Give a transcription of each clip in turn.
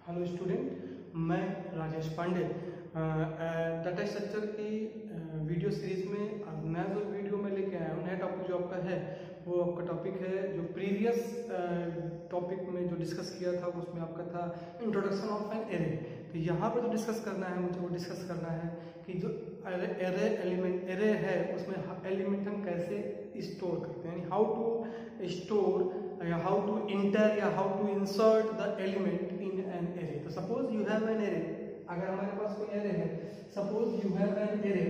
Hello student, मैं Rajesh Pandey data structure की video series में अब नया जो वीडियो में लेके आया हूँ। नया टॉपिक जो आपका है वो आपका टॉपिक है जो प्रीवियस टॉपिक में जो डिस्कस किया था उसमें आपका था इंट्रोडक्शन ऑफ एन एरे। तो यहाँ पर जो डिस्कस करना है मुझे वो डिस्कस करना है कि जो एरे है उसमें एलिमेंट हम कैसे स्टोर करते हैं, यानी हाउ टू स्टोर या हाउ टू इंटर या how to insert the element in an array. तो suppose you have an array, अगर हमारे पास कोई एरे है, suppose you have an array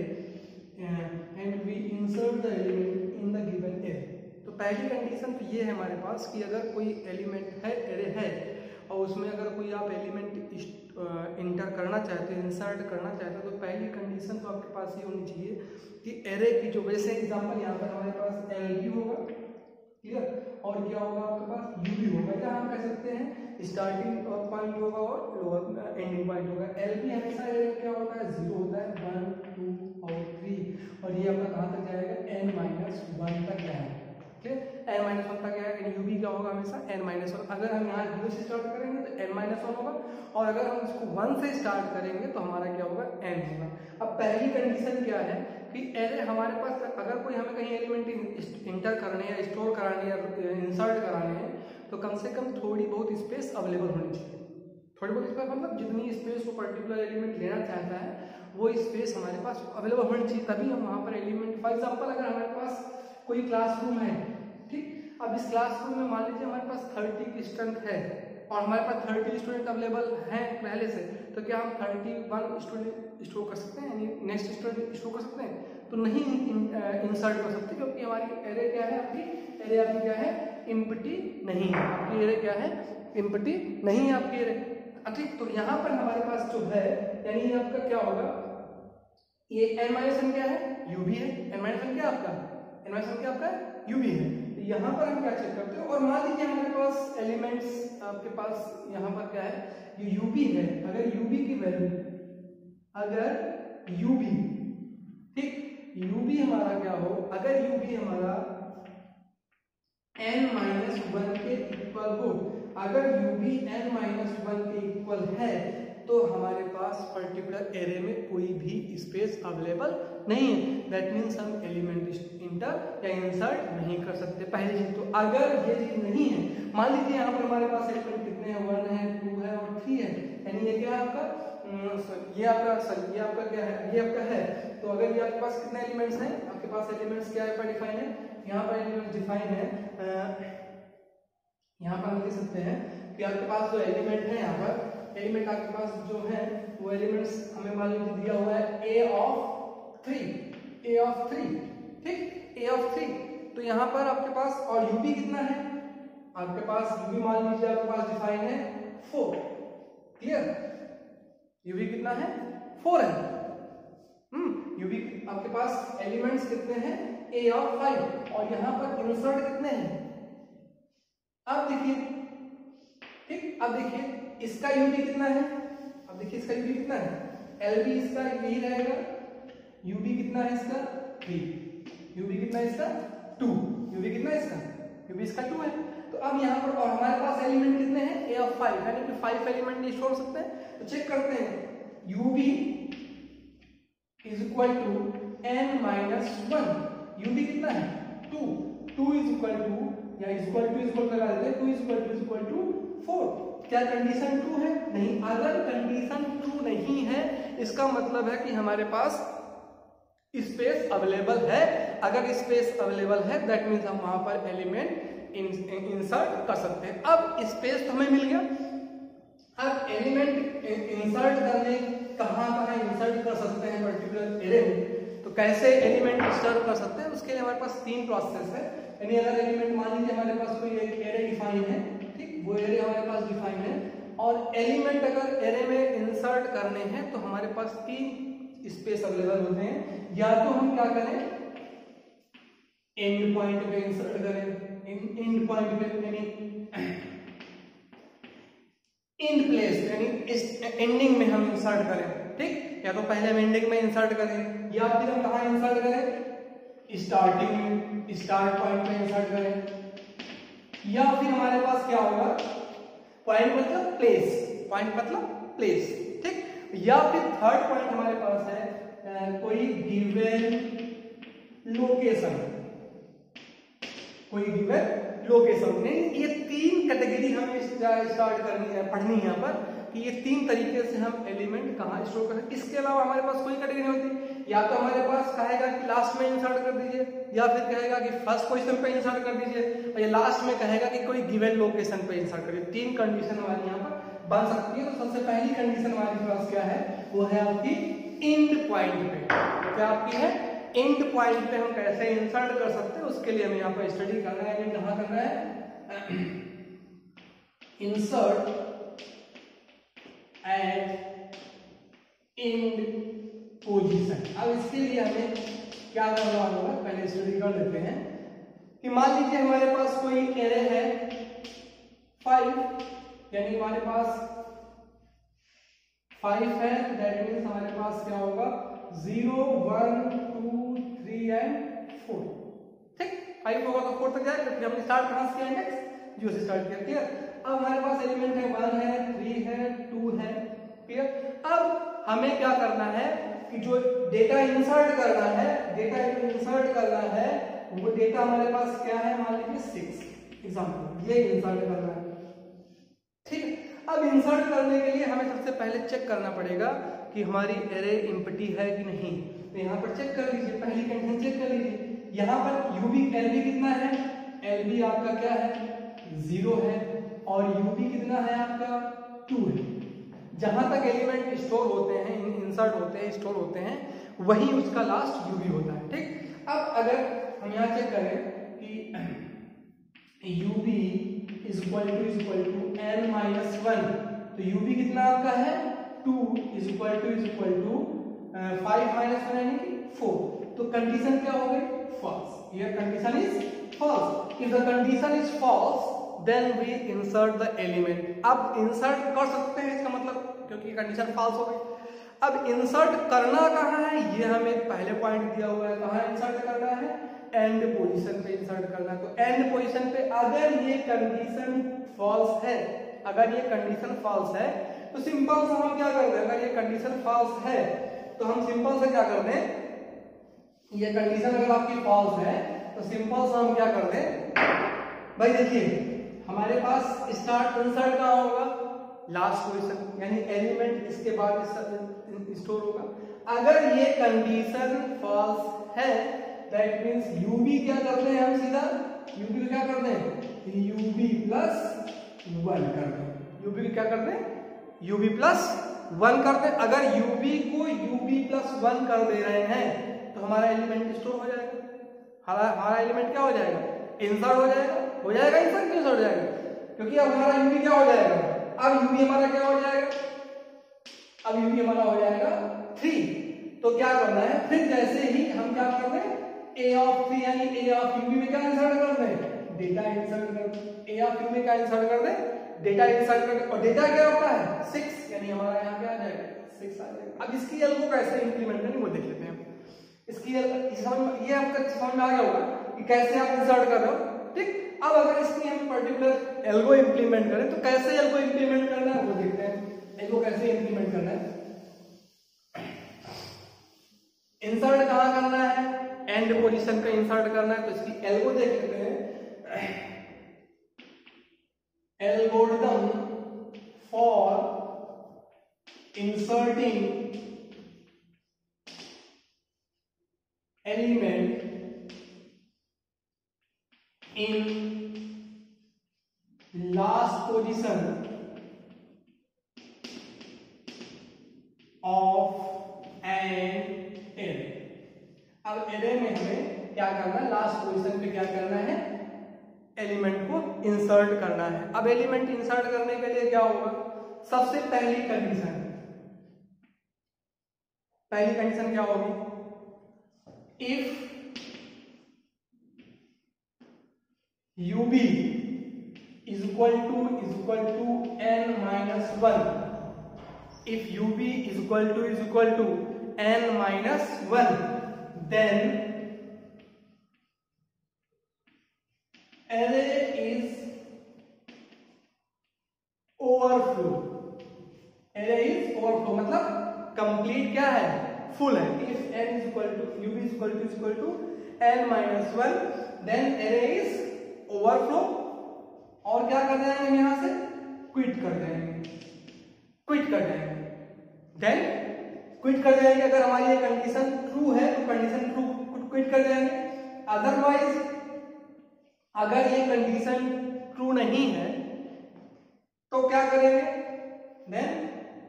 and we insert the element in the given array. तो पहली condition तो ये है हमारे पास कि अगर कोई एलिमेंट है, एरे है, और उसमें अगर कोई आप एलिमेंट इंटर करना चाहते हो, इंसर्ट करना चाहते हो, तो पहली कंडीशन तो आपके पास ये होनी चाहिए कि एरे की जो, वैसे एग्जांपल यहाँ पर हमारे पास एल भी होगा, क्लियर, और क्या होगा आपके पास यू भी होगा, या हम कह सकते हैं स्टार्टिंग पॉइंट होगा और लोअर एंडिंग पॉइंट होगा। एल भी हमेशा क्या होता है, 0 होता है, 1 2 और 3, और ये आपका कहाँ तक जाएगा, n-1 तक जाएगा, ठीक है, n-1 तक जाएगा। यू भी क्या होगा हमेशा n-1। अगर हम यहाँ 0 से स्टार्ट करेंगे तो n-1 होगा, और अगर हम इसको 1 से स्टार्ट करेंगे तो हमारा क्या होगा, n होगा। अब पहली कंडीशन क्या है कि एरे हमारे पास, अगर कोई हमें कहीं एलिमेंट इंटर करने या स्टोर कराने या इंसर्ट कराने हैं तो कम से कम थोड़ी बहुत स्पेस अवेलेबल होनी चाहिए। थोड़ी बहुत स्पेस मतलब जितनी स्पेस वो पर्टिकुलर एलिमेंट लेना चाहता है वो स्पेस हमारे पास अवेलेबल होनी चाहिए, तभी हम वहाँ पर एलिमेंट, फॉर एग्जाम्पल अगर हमारे पास कोई क्लासरूम है, ठीक, अब इस क्लासरूम में मान लीजिए हमारे पास 30 की स्ट्रेंथ है और हमारे पास 30 स्टूडेंट अवेलेबल हैं पहले से, तो क्या हम 31 स्टूडेंट स्टोर कर सकते हैं, यानी नेक्स्ट स्टूडेंट स्टोर कर सकते हैं? तो नहीं इंसर्ट कर सकते, क्योंकि हमारी एरे क्या है, आपकी एरे आपकी क्या है, एम्प्टी नहीं है। आपकी एरे क्या है, एम्प्टी नहीं है आपकी एरे, ठीक। तो यहाँ पर हमारे पास जो है, यानी ये आपका क्या होगा, ये n-1 क्या है, u भी है, n-1 क्या आपका, n-1 क्या आपका u भी है। तो यहाँ पर हम क्या चेक करते हो, और मान लीजिए हमारे पास एलिमेंट्स, आपके पास यहाँ पर क्या है, ये u भी है, अगर u भी की वैल्यू, अगर u भी, ठीक, u भी हमारा क्या हो, अगर u भी हमारा n-1 के इक्वल हो, अगर u भी n-1 के इक्वल है तो हमारे पास पर्टिकुलर एरे में कोई भी स्पेस अवेलेबल नहीं है। दैट मीन्स हम एलिमेंट इंटर या इंसर्ट नहीं कर सकते, पहली चीज। तो अगर ये चीज नहीं है, मान लीजिए यहाँ पर हमारे पास एलिमेंट कितने हैं, 1 है, 2 है और 3 है, यानी ये क्या है आपका, ये आपका क्या है, ये आपका है। तो अगर ये आपके पास कितने एलिमेंट्स हैं, आपके पास एलिमेंट्स क्या है, डिफाइन है, यहाँ पर एलिमेंट्स डिफाइन है, यहाँ पर हम लिख सकते हैं कि आपके पास जो एलिमेंट है, यहाँ पर एलिमेंट आपके पास जो है वो एलिमेंट्स हमें मान लीजिए दिया हुआ है a of 3, ठीक, a of 3। तो यहाँ पर आपके पास, और u भी कितना है आपके पास, u भी मान लीजिए आपके पास डिफाइन है 4, क्लियर, u भी कितना है, 4 है। u भी आपके पास एलिमेंट्स कितने हैं, a of 5, और यहाँ पर इंसर्ट कितने हैं, अब देखिए, ठीक, अब देखिए इसका u भी कितना है, अब देखिए इसका u भी कितना है, l भी इसका यही रहेगा, u भी कितना है इसका 3, u भी कितना है इसका 2, u भी कितना है इसका, u भी इसका 2 है। तो अब यहाँ पर, और हमारे पास एलिमेंट कितने हैं, a of 5, यानी कि 5 एलिमेंट नहीं छोड़ सकते हैं। तो चेक करते हैं, u भी is equal to n-1, u भी कितना है 2 इज इक्वल टू, या इक्वल टू लगा देते हैं, 2 इज इक्वल टू 4। क्या कंडीशन 2 है? नहीं। अगर कंडीशन 2 नहीं है इसका मतलब है कि हमारे पास स्पेस अवेलेबल है। अगर स्पेस अवेलेबल है दैट मीन्स हम वहां पर एलिमेंट इंसर्ट कर सकते हैं। अब स्पेस तो हमें मिल गया, अब एलिमेंट इंसर्ट करने कहाँ इंसर्ट कर सकते हैं पर्टिकुलर एरे में, तो कैसे एलिमेंट इंसर्ट कर सकते हैं, उसके लिए हमारे पास 3 प्रोसेस है। यानी अगर एलिमेंट, मान लीजिए हमारे पास कोई एक एरे डिफाइन है, ठीक, वो एरे हमारे पास डिफाइन है, और एलिमेंट अगर एरे में इंसर्ट करने हैं तो हमारे पास 3 स्पेस अवेलेबल होते हैं। या तो हम क्या करें, एंड पॉइंट पे इंसर्ट करें, एंड पॉइंट पे, यानी एंड प्लेस, यानी इस एंडिंग में हम इंसर्ट करें, ठीक, या तो पहले हम एंडिंग में इंसर्ट करें, या फिर हम कहाँ इंसर्ट करें, स्टार्टिंग में, स्टार्ट पॉइंट पे इंसर्ट करें, या फिर हमारे पास क्या होगा, पॉइंट मतलब प्लेस, पॉइंट मतलब प्लेस, ठीक। या फिर थर्ड पॉइंट हमारे पास है कोई गिवन लोकेशन, कोई गिवन लोकेशन। ये तीन कैटेगरी हमें स्टार्ट करनी है, पढ़नी है यहाँ पर कि ये तीन तरीके से हम एलिमेंट कहाँ स्टोर कर सकते हैं। इसके अलावा हमारे पास कोई कैटेगरी नहीं होती। या तो हमारे पास कहेगा कि लास्ट में इंसर्ट कर दीजिए, या फिर कहेगा कि फर्स्ट पोजीशन पे इंसर्ट कर दीजिए, और ये लास्ट में कहेगा कि कोई गिवन लोकेशन पे इंसर्ट करिए। तीन कंडीशन हमारी यहाँ पर बन सकती है। तो सबसे पहली कंडीशन हमारे पास क्या है, वो है आपकी एंड पॉइंट पे। तो क्या आपकी है, एंड पॉइंट पे हम कैसे इंसर्ट कर सकते हैं, उसके लिए हमें यहाँ पर स्टडी करना है। यानी कहाँ करना है, इंसर्ट एट एंड पोजीशन। अब इसके लिए हमें क्या करना होगा, पहले स्टडी कर लेते हैं कि मान लीजिए हमारे पास कोई एरे है 5, यानी हमारे पास 5 है। दैट मीन्स हमारे पास क्या होगा, 0 1 2 3 एंड 4, ठीक। 5 होगा तो 4 तक जाएगा, क्योंकि हमने स्टार्ट कहां से किया, इंडेक्स 0 से स्टार्ट किया, क्लियर। अब हमारे पास एलिमेंट है 1 है 3 है 2 है, क्लियर। अब हमें क्या करना है कि जो डेटा इंसर्ट करना है, डेटा इंसर्ट करना है, वो डेटा हमारे पास क्या है, मान लीजिए 6 एग्जांपल, ये इंसर्ट करना है, ठीक। अब इंसर्ट करने के लिए हमें सबसे पहले चेक करना पड़ेगा कि हमारी एरे एम्प्टी है कि नहीं। तो यहाँ पर चेक कर लीजिए, पहली कंडीशन चेक कर लीजिए। यहाँ पर यूबी एलबी कितना है, एलबी आपका क्या है, 0 है, और यूबी कितना है आपका 2 है। जहां तक एलिमेंट स्टोर होते हैं, इंसर्ट होते हैं, स्टोर होते हैं, वही उसका लास्ट यूबी होता है, ठीक। अब अगर हम यहाँ चेक करें कि UB is equal to n minus 1, तो यूबी कितना आपका है 2 इज इक्वल टू 5 माइनस 1 यानी कि 4। तो कंडीशन क्या हो गई, फॉल्स। ये condition is false. If the condition is false then we insert the element. अब इंसर्ट कर सकते हैं, इसका मतलब क्योंकि कंडीशन फॉल्स हो गई। अब इंसर्ट करना कहाँ है, ये हमें पहले पॉइंट दिया हुआ है, कहाँ इंसर्ट करना है, एंड पोजीशन पे इंसर्ट करना है। तो एंड पोजीशन पे अगर ये कंडीशन फॉल्स है, अगर ये कंडीशन फॉल्स है तो सिंपल सा हम क्या करते हैं, अगर ये कंडीशन फॉल्स है तो हम सिंपल से क्या करते हैं, ये कंडीशन अगर आपकी फॉल्स है तो सिंपल सा हम क्या करते हैं, भाई देखिए हमारे पास स्टार्ट इंसर्ट कहाँ होगा, लास्ट पोजीशन, यानी एलिमेंट इसके बाद स्टोर होगा। अगर ये कंडीशन फॉल्स है दैट मींस यूबी क्या करते हैं, हम सीधा यूबी को क्या करते हैं, यूबी प्लस 1 करते हैं। यूबी को क्या करते हैं, यूबी प्लस 1 करते हैं। अगर यूबी को यूबी प्लस 1 कर दे रहे हैं तो हमारा एलिमेंट स्टोर हो जाएगा, हमारा एलिमेंट क्या हो जाएगा, इंसर्ट हो जाएगा, इंसर्ट इंसर्ट हो जाएगा, क्योंकि अब हमारा यूबी क्या हो जाएगा, अब यूबी हमारा क्या हो जाएगा, अब यूबी हमारा हो जाएगा 3। तो क्या करना है, फिर जैसे ही हम क्या कर रहे हैं, ए ऑफ 3 यानी ए ऑफ यूबी में क्या इंसर्ट कर रहे हैं, डेटा इंसर्ट कर, ए ऑफ यू में क्या इंसर्ट कर दें, डेटा इंसर्ट कर, और डेटा क्या होता है 6, यानी हमारा यहाँ क्या आ जाएगा 6 आ जाएगा। अब इसकी एल को कैसे इंप्लीमेंट करें वो देख लेते हैं। इसकी एल ये आपका समझ में आ गया होगा कि कैसे आप इंसर्ट कर रहे हो, ठीक। अब अगर इसकी हम पर्टिकुलर एल्गो इंप्लीमेंट करें तो कैसे एल्गो इंप्लीमेंट करना है वो देखते हैं। एल्गो कैसे इंप्लीमेंट करना है, इंसर्ट कहाँ करना है, एंड पोजीशन पे इंसर्ट करना है। तो इसकी एल्गो देख लेते हैं, algorithm for inserting element in last position of an array. अब एरे में हमें क्या करना है, लास्ट पोजीशन पे क्या करना है, एलिमेंट को इंसर्ट करना है। अब एलिमेंट इंसर्ट करने के लिए क्या होगा, सबसे पहली कंडीशन क्या होगी, if ub is equal to n minus 1, if ub is equal to n minus 1 then array is overflow, array is overflow मतलब कंप्लीट क्या है, फुल है। If n is equal to ub is equal to n minus 1 then array is overflow. और क्या कर जाएंगे हम यहां से क्विट कर जाएंगे, देन क्विट कर जाएंगे। अगर हमारी ये कंडीशन ट्रू है तो कंडीशन ट्रू क्विट कर जाएंगे, अदरवाइज अगर ये कंडीशन ट्रू नहीं है तो क्या करेंगे, देन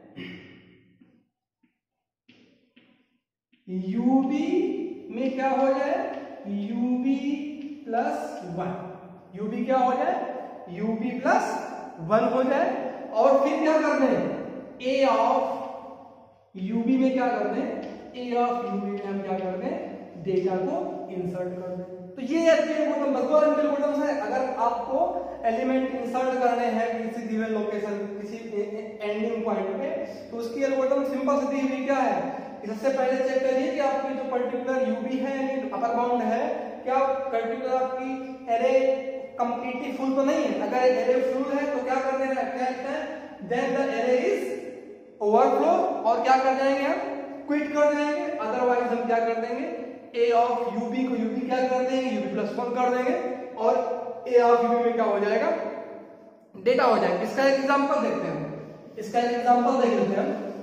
ub में क्या हो जाए, ub प्लस 1, ub क्या हो जाए, ub प्लस 1 हो जाए। और फिर क्या करते हैं, a ऑफ ub में क्या करते हैं, a ऑफ ub में हम क्या करते हैं, डेटा को इंसर्ट कर दें। तो ये एल्गोरिथम बस एल्गोरिथम है। अगर आपको एलिमेंट इंसर्ट करने हैं किसी गिवन लोकेशन, किसी एंडिंग पॉइंट पे, तो उसकी एल्गोरिथम सिंपल सी दी हुई क्या है, सबसे पहले चेक करिए कि आपकी जो पर्टिकुलर ub है यानी अपर बाउंड है, क्या पर्टिकुलर आपकी एरे कंप्लीटली फुल तो नहीं है। अगर एरे फुल है तो क्या करना है, क्या लिखना है, then the array is overflow. और क्या कर जाएंगे हम, क्विट कर जाएंगे, अदरवाइज हम क्या कर देंगे, a ऑफ ub को ub क्या कर देंगे, ub प्लस 1 कर देंगे और a ऑफ ub में क्या हो जाएगा, डेटा हो जाएगा। इसका एक एग्जांपल देखते हैं, इसका एक एग्जांपल देख लेते हैं हम।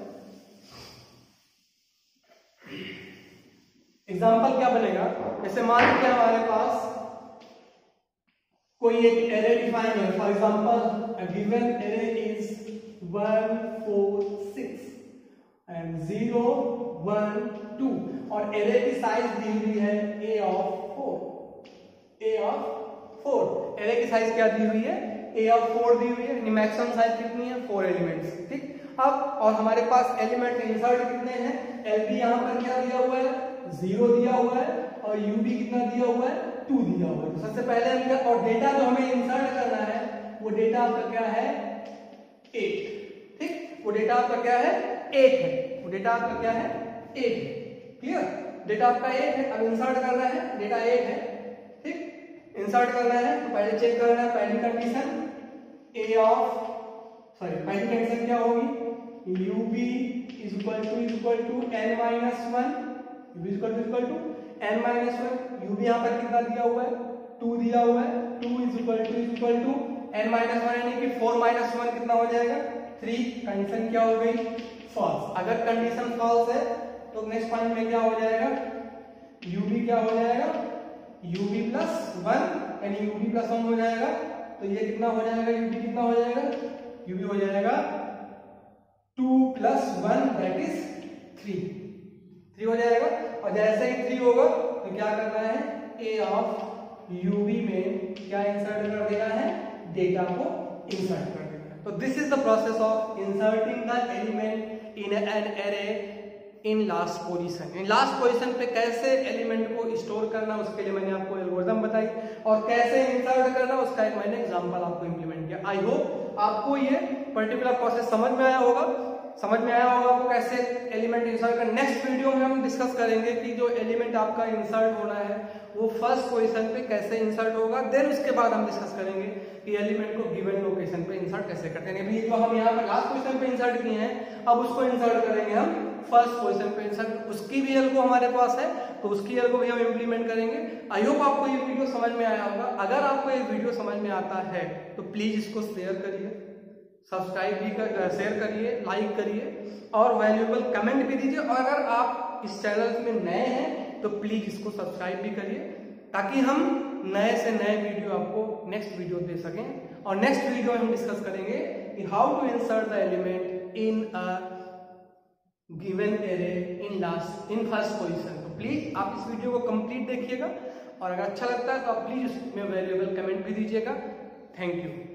एग्जांपल क्या बनेगा, जैसे मान लीजिए हमारे पास कोई एक एरे डिफाइन है, for example given array is 1 4 6 and 0 1 2 और एरे की साइज दी हुई है a ऑफ 4, एरे की साइज क्या दी हुई है, a ऑफ 4 दी हुई है, यानी मैक्सिमम साइज कितनी है, 4 एलिमेंट्स, ठीक। अब और हमारे पास एलिमेंट इंसर्ट कितने हैं, LB यहां पर क्या दिया हुआ है, 0 दिया हुआ है और UB कितना दिया हुआ है, 2 दिया हुआ है। तो सबसे पहले हम क्या, और डेटा जो हमें इंसर्ट करना है वो डेटा आपका क्या है, 8, ठीक। वो डेटा आपका क्या है, 8 है, वो डेटा आपका क्या है, 8 है, क्लियर। डेटा आपका 8 है, अब इंसर्ट करना है, डेटा 8 है, ठीक। इंसर्ट करना है तो पहले चेक करना है, पहली कंडीशन पहली कंडीशन क्या होगी, ub is equal to n minus 1, ub is equal to n minus 1, ub यहाँ पर कितना दिया हुआ है, 2 दिया हुआ है, 2 is equal to n minus 1 यानी कि 4 माइनस 1 कितना हो जाएगा, 3। कंडीशन क्या हो गई, फॉल्स। अगर कंडीशन फॉल्स है तो नेक्स्ट पॉइंट में क्या हो जाएगा, ub क्या हो जाएगा, ub प्लस 1 यानी ub प्लस 1 हो जाएगा। तो ये कितना हो जाएगा, ub कितना हो जाएगा, ub हो जाएगा 2 प्लस 1 दैट इज 3 हो जाएगा। और जैसे ही 3 होगा तो क्या करना है, a ऑफ ub में क्या इंसर्ट कर देना है, डेटा को इंसर्ट कर देना है। तो this is the process of inserting the element in an array in last position. In last position पे कैसे एलिमेंट को स्टोर करना, उसके लिए मैंने आपको एल्गोरिथम बताई, और कैसे इंसर्ट करना उसका एक मैंने एग्जांपल आपको इंप्लीमेंट किया। आई होप आपको ये पर्टिकुलर प्रोसेस समझ में आया होगा आपको कैसे एलिमेंट इंसर्ट करना। नेक्स्ट वीडियो में हम डिस्कस करेंगे कि जो एलिमेंट आपका इंसर्ट होना है वो फर्स्ट पोजीशन पे कैसे इंसर्ट होगा। देन उसके बाद हम डिस्कस करेंगे कि एलिमेंट को गिवन लोकेशन पे इंसर्ट कैसे करते हैं। अभी जो हम यहाँ पर लास्ट पोजीशन पे इंसर्ट किए हैं, अब उसको इंसर्ट करेंगे हम फर्स्ट पोजीशन पे इंसर्ट। उसकी भी एल्गो हमारे पास है तो उसकी एल्गो भी हम इम्प्लीमेंट करेंगे। आई होप आपको ये वीडियो समझ में आया होगा। अगर आपको ये वीडियो समझ में आता है तो प्लीज इसको शेयर करिए, सब्सक्राइब भी शेयर करिए, लाइक करिए और वैल्यूएबल कमेंट भी दीजिए। और अगर आप इस चैनल में नए हैं तो प्लीज इसको सब्सक्राइब भी करिए ताकि हम नए से नए वीडियो आपको नेक्स्ट वीडियो दे सकें। और नेक्स्ट वीडियो में हम डिस्कस करेंगे कि how to insert the element in a given array in first position. तो प्लीज आप इस वीडियो को कंप्लीट देखिएगा और अगर अच्छा लगता है तो आप प्लीज इसमें वैल्यूएबल कमेंट भी दीजिएगा। Thank you.